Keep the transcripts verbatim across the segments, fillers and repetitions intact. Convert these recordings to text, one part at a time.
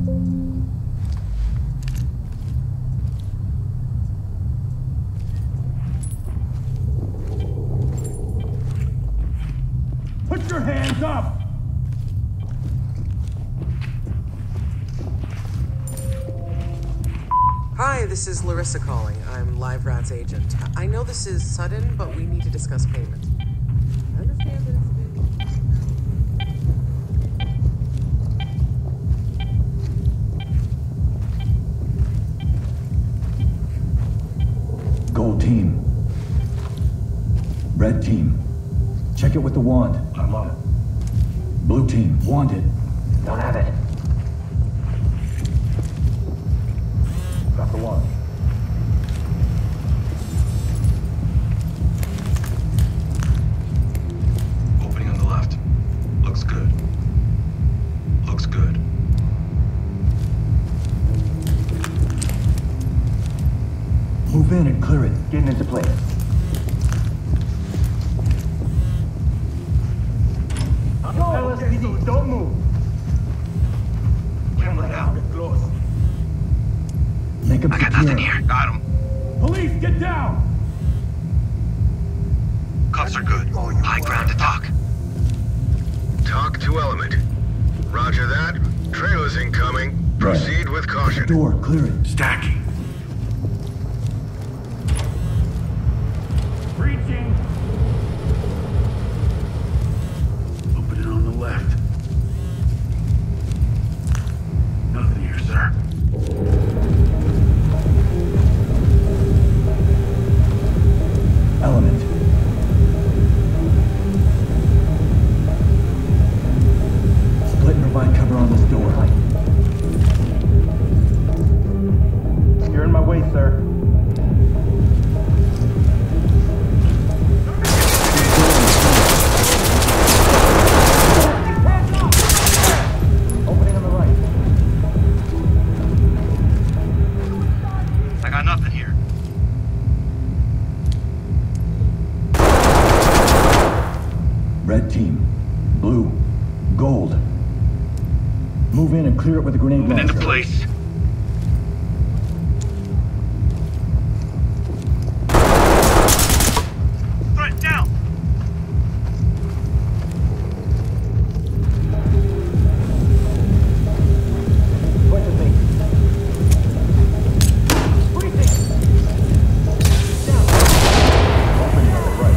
Put your hands up! Hi, this is Larissa calling. I'm Live Rat's agent. I know this is sudden, but we need to discuss payment. I understand that it's Gold team. Red team. Check it with the wand. I'm on it. Blue team, wand it. Don't have it. Got the wand. Opening on the left. Looks good. Looks good. Move in and clear it. Getting into place. L S P D, don't move. Camera down. Close. Make him I got secure. nothing here. Got him. Police, get down! Cuffs are good. High ground to talk. Talk to Element. Roger that. Trailers incoming. Proceed with caution. Door, clear it. Stacking. Breaching! Opening on the left. Nothing here, sir. Element. Split and provide cover on this door. You're in my way, sir. Opening on the right. I got nothing here. Red team. Blue. Gold. Move in and clear it with a grenade Moving launcher. into place. Threat down. Point to me. Breathing. Down. Opening on the right.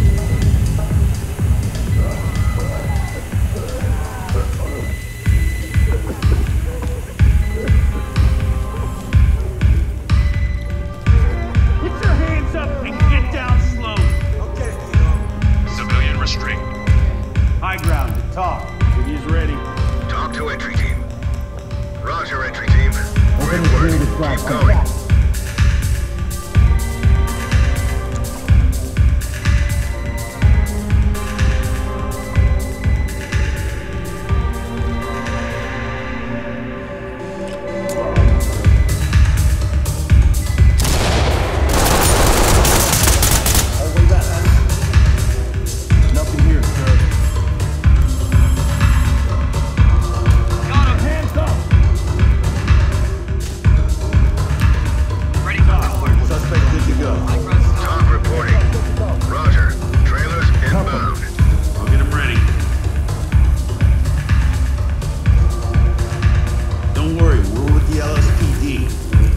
Put your hands up and get down slow! Civilian restraint. High ground to talk. City's ready. Talk to entry team. Roger, entry team. Great and clear the work. flag. Keep going. Nothing here, sir. Got him. Hands up! Ready for report. Suspect good to go. Talk reporting. Roger. Trailers inbound. I'll get him ready. Don't worry, we're with the L S P D.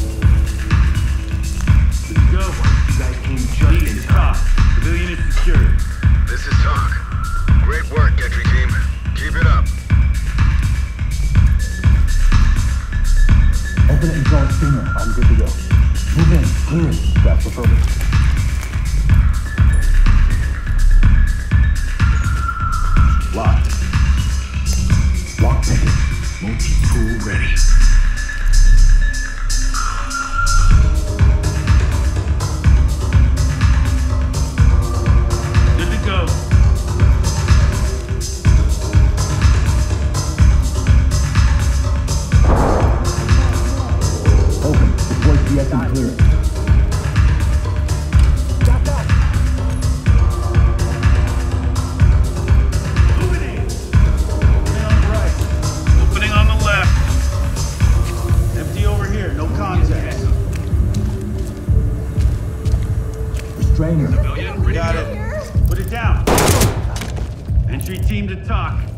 Good to go. You guys came just in time. Civilian is secured. This is Talk. Great work, entry team. Keep it up. Open it and draw a stinger. I'm good to go. Move in. Clear it. That's the purpose. Locked. Lock pick it. Multi-tool ready. Good to go. Open. Deploy P S and clear it. Moving in. Moving on the right. Opening on the left.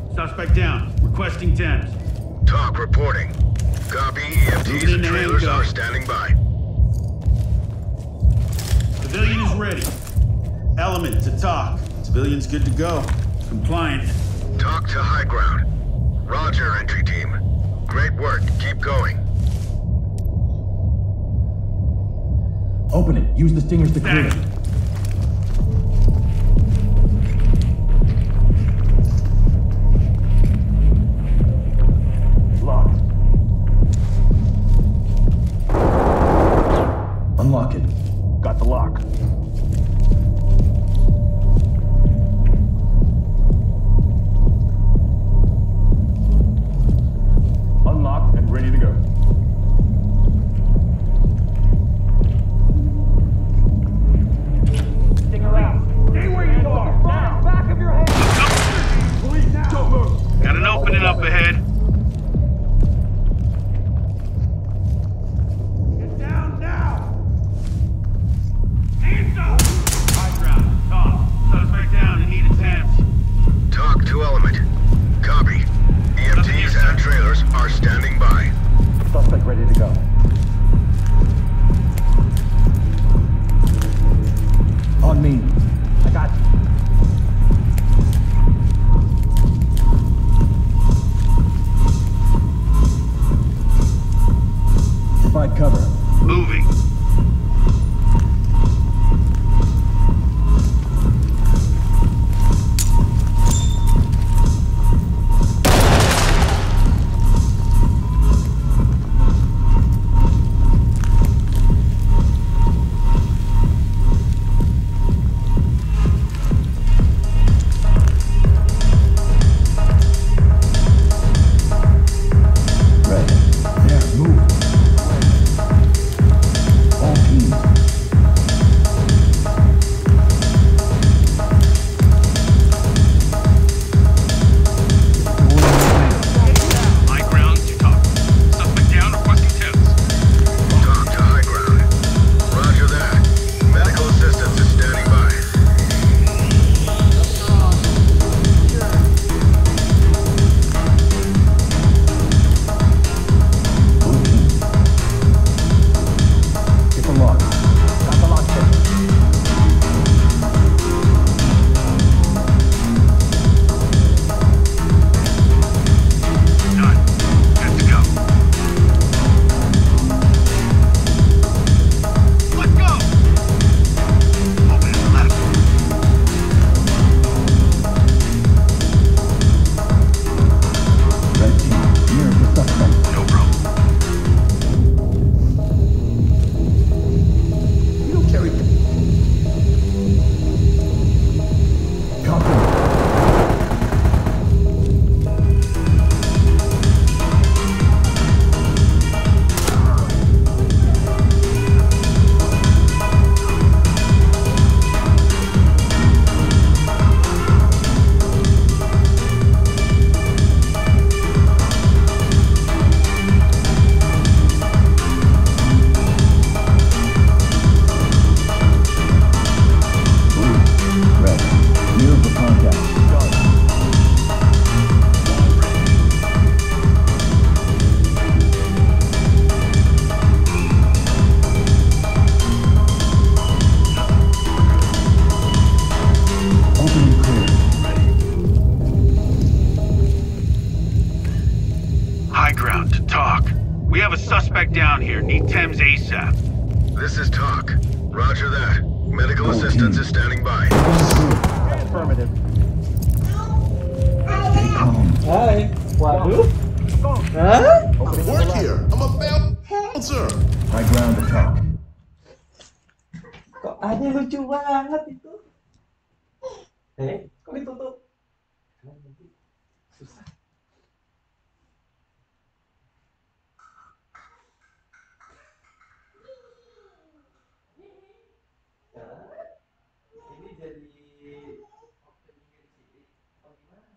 Suspect down. Requesting Thames. Talk reporting. Copy. E M Ts Moving and in trailers handcuff. are standing by. Civilian is ready. Element to talk. Civilian's good to go. Compliant. Talk to high ground. Roger, entry team. Great work. Keep going. Open it. Use the stingers to clear it. Thanks. Locked. Unlock it. Got the lock. Unlocked and ready to go. Got an opening up ahead. Get down now! Hands up! High ground. Talk. Suspect down and needed Thames. Talk to element. Copy. E M Ts and trailers are standing by. Suspect ready to go. On me. I got you. Provide cover. Moving. Red. There, move. All teams. High ground to talk. Suspect down, requesting Thames. Talk to high ground. Roger that. Medical assistance is standing by. Blue team. Get the lock. Got the lock pick. Done. Good to go. Let go! Open it left. Red team. Near the suspect. No problem. You don't carry. Company. Blue. Red. Near the contact. Done. Opening clear. High ground to talk. We have a suspect down here. Need Thames ASAP. This is Talk. Roger that. Medical assistance is standing by. Affirmative. Stay calm. Hai, waduh. Hah? I work here. I'm a bouncer. High ground to talk. Kok ada lucu banget itu? Eh, kok ditutup? Susah. Nah, ini jadi opening sih. Apa gimana?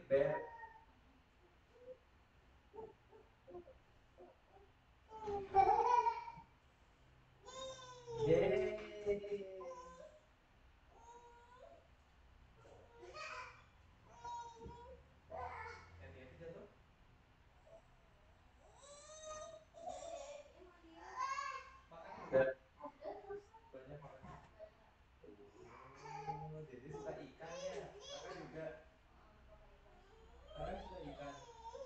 Bear. Yeay. Hati-hati jatuh. Makan juga. Banyak makan. Oh, jadi suka ikan ya. Kakak juga. Kakak suka ikan.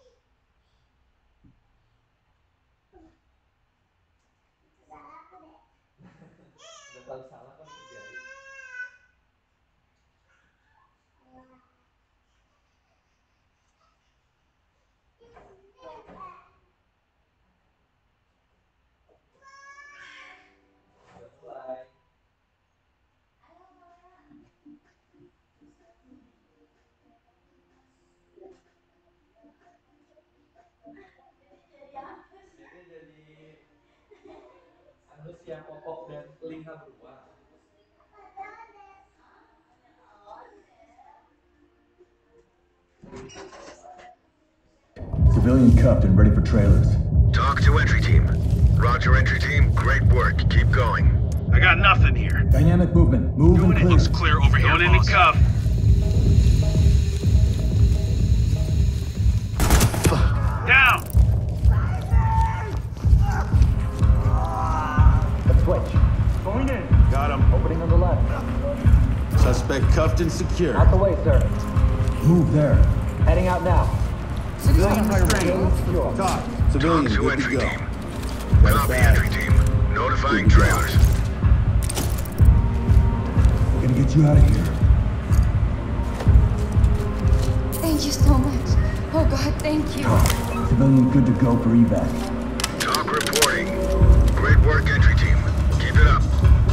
Udah tahu salah kan kerjain. Udah mulai. Jadi jadi manusia popok dan telinga beruang. Civilian cuffed and ready for trailers. Talk to entry team. Roger, entry team. Great work. Keep going. I got nothing here. Dynamic movement. Move and It clear. looks clear over here, Going in the cuff. Down! Let's switch. Going in. Got him. Opening on the left. Suspect cuffed and secure. Out the way, sir. Move there. Heading out now. Civilian restrained. secure. Talk. Talk Civilian, to good to entry go. team. Copy, entry team. Notifying Good to go. trailers. We're gonna get you out of here. Thank you so much. Oh God, thank you. Civilian good to go for evac. Talk reporting. Great work, entry team. Keep it up.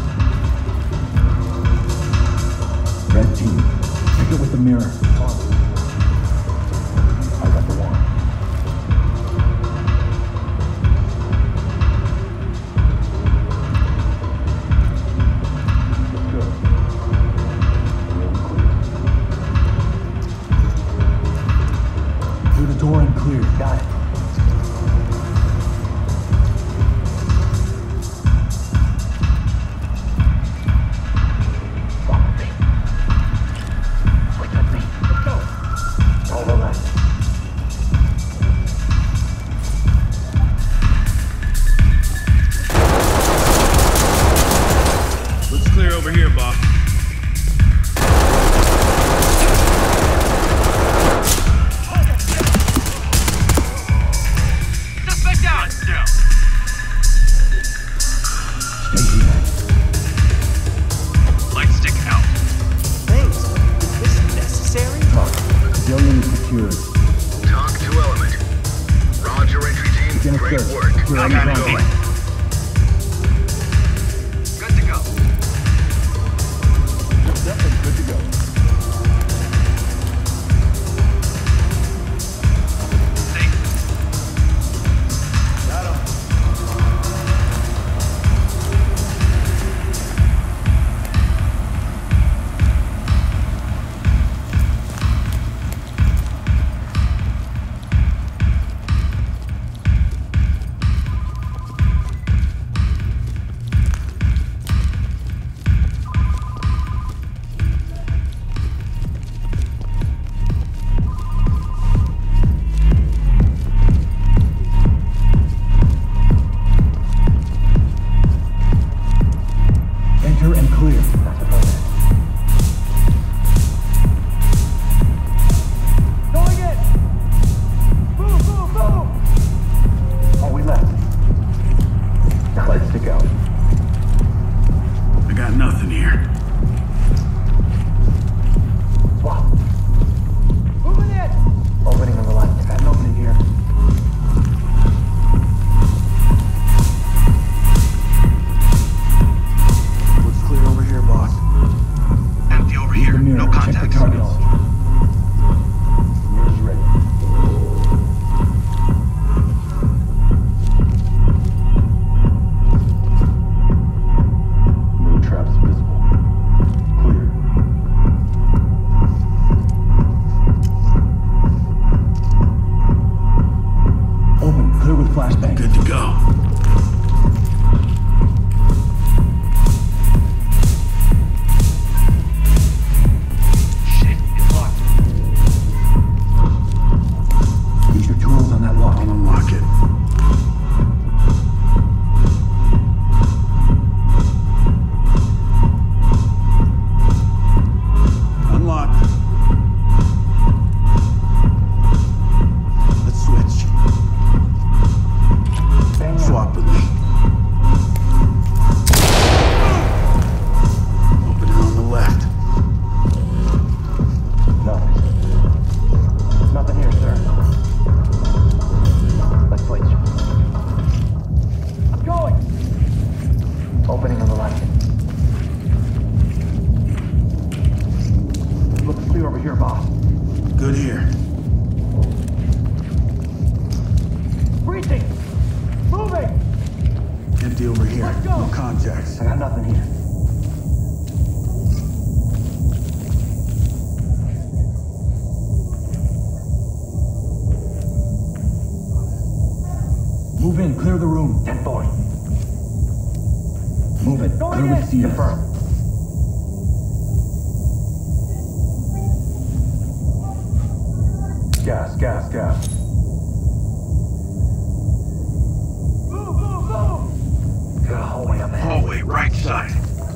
Red team. Check it with the mirror. I got the one. Let's go. Real clear. Through the door and clear. Got it. Follow me. Wait with me. Let's go. All the left. Looks clear over here, boss. Suspect down. Down. Stay here. Light stick out. Thanks. Is this necessary? Civilian is secured. Talk to element. Roger, entry team. Begin a Great search. work. Secure Keep any it zone. going. Good to go. Definitely good to go. Safe. Got him. flashbang. Good to go. Shit, it's locked. Use your tools on that lock. I'll unlock it. Unlocked. Let's switch. Swap with me. Open it on the left. Nothing. Nothing here, sir. Let's switch. I'm going! Opening on the left. Looks clear over here, boss. Good here. Breaching! Moving! Empty over here. Let's go. No contacts. I got nothing here. Move in, clear the room. ten four. Move it. Going Clear in. with C S. Confirm. Gas, gas, gas. Move, move, move! Got a hallway up ahead. Hallway, right side.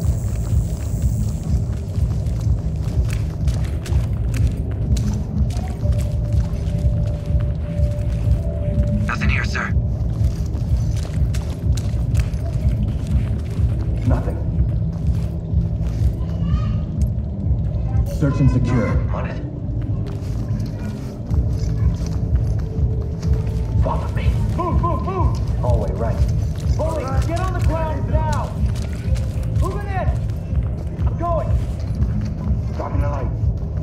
Nothing here, sir. Nothing. Search and secure. On it. Follow me. Move, move, move! Hallway right. Bully, get on the ground now! Moving in! I'm going! Dropping the light.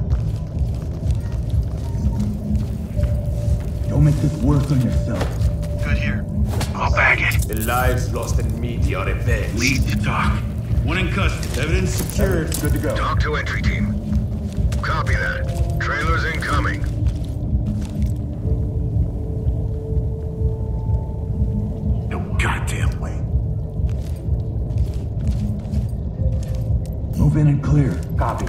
Don't make this worse on yourself. Good here. I'll bag it. The lives lost in media revenge. Lead to talk. One in custody. Evidence secured. Good to go. Talk to entry team. Copy that. Trailers incoming. No goddamn way. Move in and clear. Copy.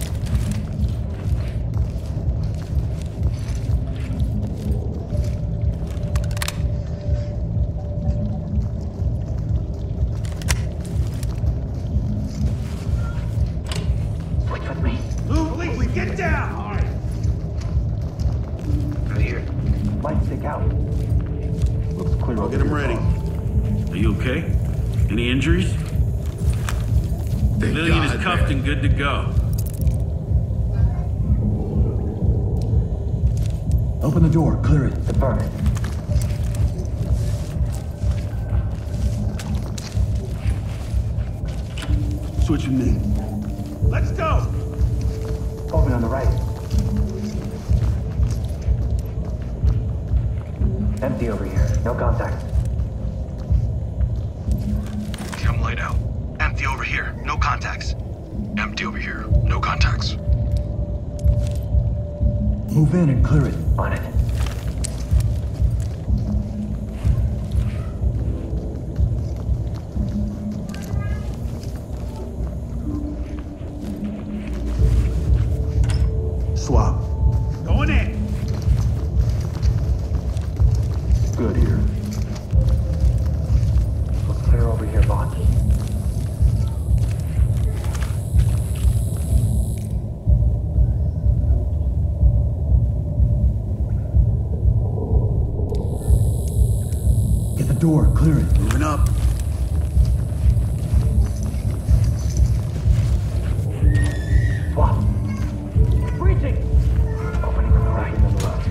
Switch with me. Move, please, get down! All right. Good here. Light stick out. Looks clear. I'll get him ready. Are you okay? Any injuries? Lillian is cuffed and good to go. Open the door. Clear it. Confirm it. Switch with me. Let's go! Open on the right. Empty over here. No contact. Cam light out. Empty over here. No contacts. Empty over here. No contacts. Move in and clear it. On it. Swap. Going in. Good here. Looks clear over here, boss. Get the door, clear it. Moving up. Swap. Breaching! Opening on the right. Opening on the left.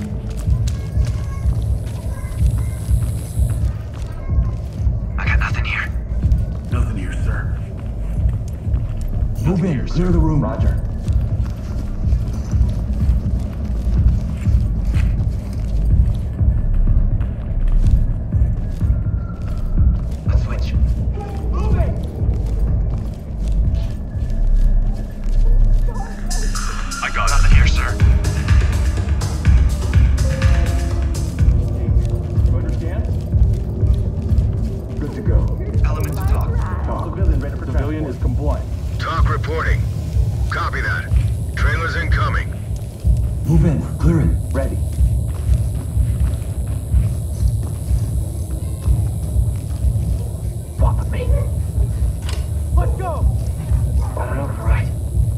I got nothing here. Nothing here, sir. Move in, clear the room. Roger. Let's switch. Moving! I got nothing here, sir. You understand? Clear it. Ready. Walk with me. Let's go! Right over to the right.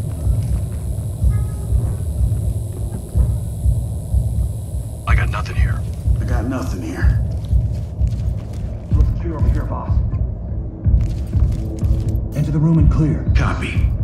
I got nothing here. I got nothing here. Looks clear over here, boss. Enter the room and clear. Copy.